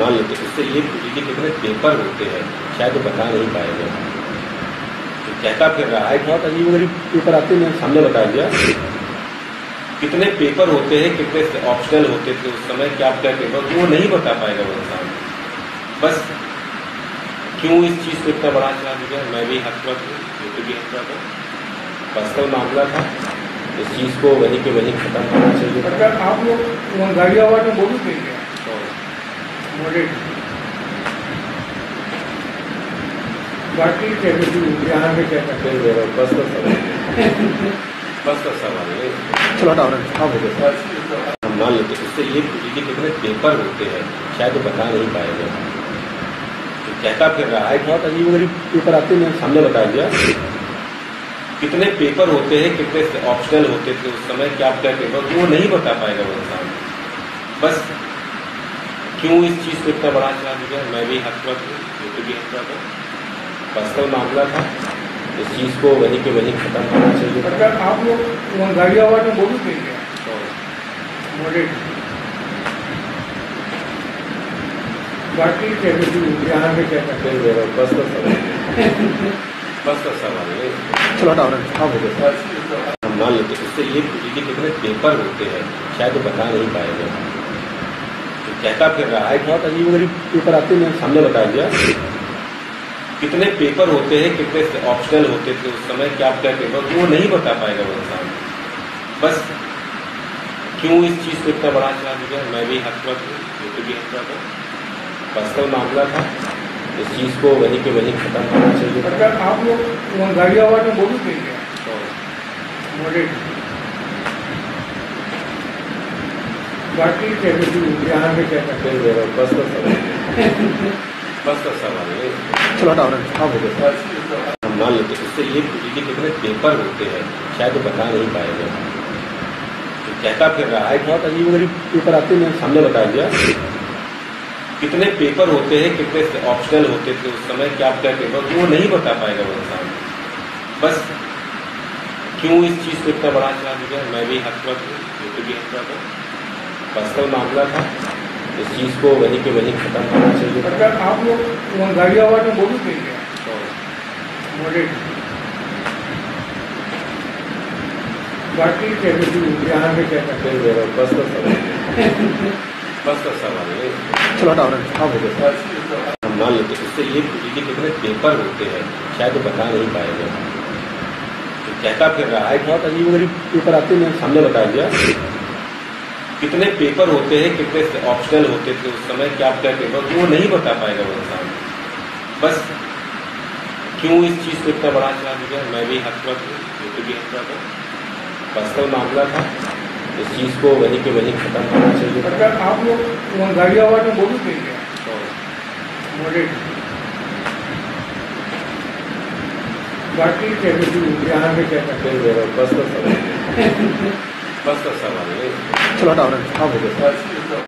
मान लेते हैं इससे ये पूछिए कितने पेपर होते हैं, शायद वो बता नहीं पाएगा। तो कहता फिर रहा है बहुत अजीब गरीब पेपर आते हैं, सामने बता दिया कितने पेपर होते हैं, कितने ऑप्शनल होते थे उस समय, क्या क्या पेपर, वो नहीं बता पाएगा वो इंसान। बस क्यों इस चीज़ को इतना बड़ा चला दिया, मैं भी हतप्रभ हूँ, ये भी हतप्रभ हूँ। पर्सनल मामला था, इस चीज़ को वहीं के वहीं खत्म करना चाहिए। अगर आप लोग गाजियाबाद में बोलू नहीं क्या बाकी यहाँ पे क्या करते हैं, बस का सवाल बस का सवाल है। चलो हाँ बोलो। हम मान लेते हैं इससे ये पूछिए कितने पेपर होते हैं, शायद वो बता नहीं पाएगा। तो कहता फिर रहा है बहुत अजीब गरीब पेपर आते हैं, सामने बता दिया कितने पेपर होते हैं, कितने ऑप्शनल होते थे उस समय, क्या क्या पेपर, वो नहीं बता पाएगा वो इंसान। बस क्यों इस चीज़ को इतना बड़ा चला दिया, मैं भी हतप्रभ हूँ, ये भी हतप्रभ हूँ। पर्सनल मामला था, इस चीज़ को वहीं के वहीं खत्म करना चाहिए। अगर आप लोग गाजियाबाद में बोलू नहीं क्या बाकी यहाँ पे क्या करते हैं, बस का सवाल बस का सवाल है। चलो हाँ बोलो। हम मान लेते हैं इससे ये पूछिए कितने पेपर होते हैं, शायद वो बता नहीं पाएगा। तो कहता फिर रहा है बहुत अजीब गरीब पेपर आते हैं, सामने बता दिया कितने पेपर होते हैं, कितने ऑप्शनल होते थे उस समय, क्या क्या पेपर, वो नहीं बता पाएगा वो इंसान। बस क्यों इस चीज़ को इतना बड़ा चला दिया, मैं भी हतप्रभ हूँ, ये भी हतप्रभ हूँ। पर्सनल मामला था, इस चीज़ को वहीं के वहीं खत्म करना चाहिए। अगर आप लोग गाजियाबाद में बोलू नहीं क्या बाकी यहाँ पे क्या करते हैं, बस का सवाल बस का सवाल है। चलो हाँ बोलो। हम मान लेते हैं इससे ये पूछिए कितने पेपर होते हैं, शायद वो बता नहीं पाएगा। तो कहता फिर रहा है बहुत अजीब गरीब पेपर आते हैं, सामने बता दिया कितने पेपर होते हैं, कितने ऑप्शनल होते थे उस समय, क्या क्या पेपर, वो नहीं बता पाएगा वो इंसान। बस क्यों इस चीज़ को इतना बड़ा चला दिया, मैं भी हतप्रभ हूँ, ये भी हतप्रभ हूँ। पर्सनल मामला था, इस चीज़ को वहीं के वहीं खत्म करना चाहिए। अगर आप लोग गाजियाबाद में बोलू नहीं क्या बाकी यहाँ पे क्या करते हैं, बस का सवाल बस का सवाल है। चलो हाँ बोलो। हम मान लेते हैं इससे ये पूछिए कितने पेपर होते हैं, शायद वो बता नहीं पाएगा। तो कहता फिर रहा है बहुत अजीब गरीब पेपर आते हैं, सामने बता दिया कितने पेपर होते हैं, कितने ऑप्शनल होते थे उस समय, क्या क्या पेपर, वो नहीं बता पाएगा वो इंसान। बस क्यों इस चीज़ को इतना बड़ा चला दिया, मैं भी हतप्रभ हूँ, ये भी हतप्रभ हूँ। पर्सनल मामला था, इस चीज़ को वहीं के वहीं खत्म करना चाहिए। अगर आप लोग गाजियाबाद में बोलू नहीं क्या बाकी यहाँ पे क्या करते हैं, बस का सवाल बस का सवाल है। चलो हाँ बोलो।